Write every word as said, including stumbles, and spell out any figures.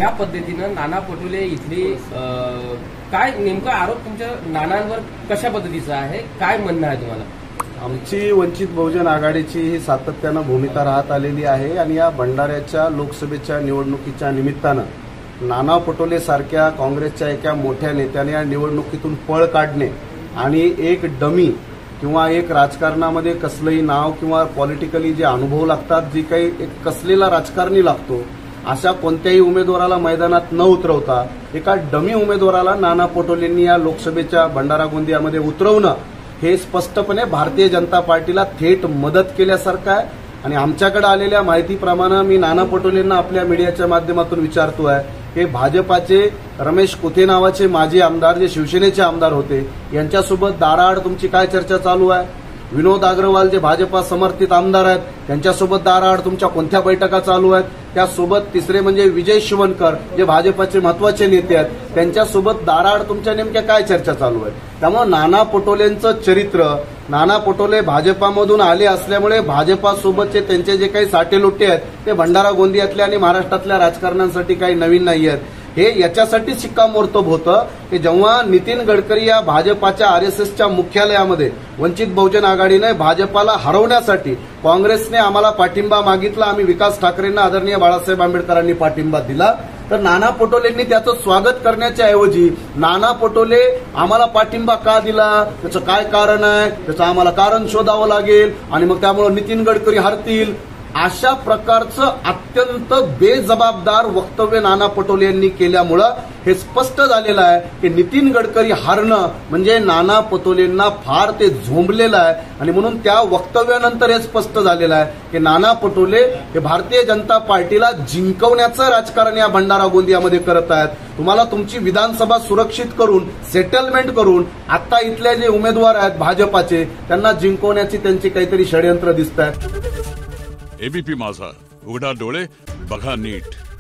ज्या पद्धतीनं नाना पटोले इथली काय नेमका आरोप तुमच्या नानांवर कशा पद्धतीचा आहे, काय म्हणणं आहे तुम्हाला? आमची वंचित बहुजन आघाडीची ही सातत्यानं भूमिका राहत आलेली आहे आणि या भंडाऱ्याच्या लोकसभेच्या निवडणुकीच्या निमित्तानं नाना पटोले सारख्या काँग्रेसच्या एका मोठ्या नेत्याने या निवडणुकीतून पळ काढणे आणि एक डमी किंवा एक राजकारणामध्ये कसलंही नाव किंवा पॉलिटिकली जे अनुभव लागतात, जी काही एक कसलेला राजकारणी लागतो, अशा कोणत्याही उमेदवाराला मैदानात न उतरवता एका डमी उमेदवाराला नाना पटोलेंनी या लोकसभेच्या भंडारा गोंदियामध्ये उतरवणं हे स्पष्टपणे भारतीय जनता पार्टीला थेट मदत केल्यासारखं आहे। आणि आमच्याकडे आलेल्या माहितीप्रमाणे मी नाना पटोलेंना आपल्या मीडियाच्या माध्यमातून विचारतोय की भाजपाचे रमेश कुथे नावाचे माजी आमदार जे शिवसेनेचे आमदार होते यांच्यासोबत दाराआड तुमची काय चर्चा चालू आहे? विनोद अग्रवाल जे भाजपा समर्थित आमदार आहेत त्यांच्यासोबत दाराआड तुमच्या कोणत्या बैठका चालू आहेत? त्यासोबत तिसरे म्हणजे विजय शिवणकर जे भाजपाचे महत्वाचे नेते आहेत त्यांच्यासोबत दाराआड तुमच्या नेमक्या काय चर्चा चालू आहेत? त्यामुळे नाना पटोलेंचं चरित्र, नाना पटोले भाजपामधून आले असल्यामुळे भाजपासोबतचे त्यांचे जे काही साटेलोटे आहेत ते भंडारा गोंदियातल्या आणि महाराष्ट्रातल्या राजकारणांसाठी काही नवीन नाही आहेत। हे याच्यासाठी शिक्कामोर्तब होतं की जेव्हा नितीन गडकरी या भाजपाच्या आरएसएसच्या मुख्यालयामध्ये वंचित बहुजन आघाडीने भाजपाला हरवण्यासाठी काँग्रेसने आम्हाला पाठिंबा मागितला, आम्ही विकास ठाकरेंना आदरणीय बाळासाहेब आंबेडकरांनी पाठिंबा दिला, तर नाना पटोलेंनी त्याचं स्वागत करण्याच्या ऐवजी नाना पटोले आम्हाला पाठिंबा का दिला, त्याचं काय कारण आहे, त्याचं आम्हाला कारण शोधावं लागेल आणि मग त्यामुळे नितीन गडकरी हरतील, अशा प्रकारचं अत्यंत बेजबाबदार वक्तव्य नाना पटोले यांनी केल्यामुळं हे स्पष्ट झालेलं आहे की नितीन गडकरी हारणं म्हणजे नाना पटोलेंना फार ते झोंबलेलं आहे। आणि म्हणून त्या वक्तव्यानंतर हे स्पष्ट झालेलं आहे की नाना पटोले हे भारतीय जनता पार्टीला जिंकवण्याचं राजकारण या भंडारा गोंदियामध्ये करत आहेत। तुम्हाला तुमची विधानसभा सुरक्षित करून सेटलमेंट करून आता इथले जे उमेदवार आहेत भाजपाचे त्यांना जिंकवण्याची त्यांची काहीतरी षडयंत्र दिसत आहेत। एबीपी माझा, उघडा डोळे बघा नीट।